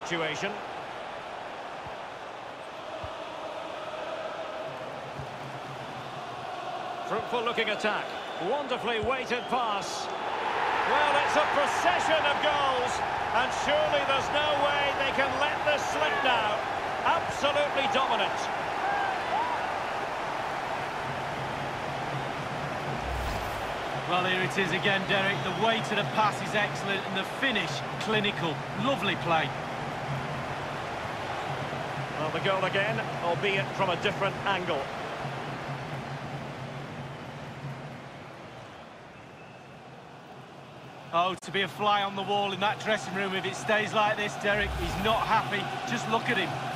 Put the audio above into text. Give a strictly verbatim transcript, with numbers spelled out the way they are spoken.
Situation. Fruitful looking attack. Wonderfully weighted pass. Well, it's a procession of goals, and surely there's no way they can let this slip now. Absolutely dominant. Well, here it is again, Derek. The weight of the pass is excellent, and the finish, clinical. Lovely play. Well, the goal again, albeit from a different angle. Oh, to be a fly on the wall in that dressing room if it stays like this, Derek. He's not happy. Just look at him.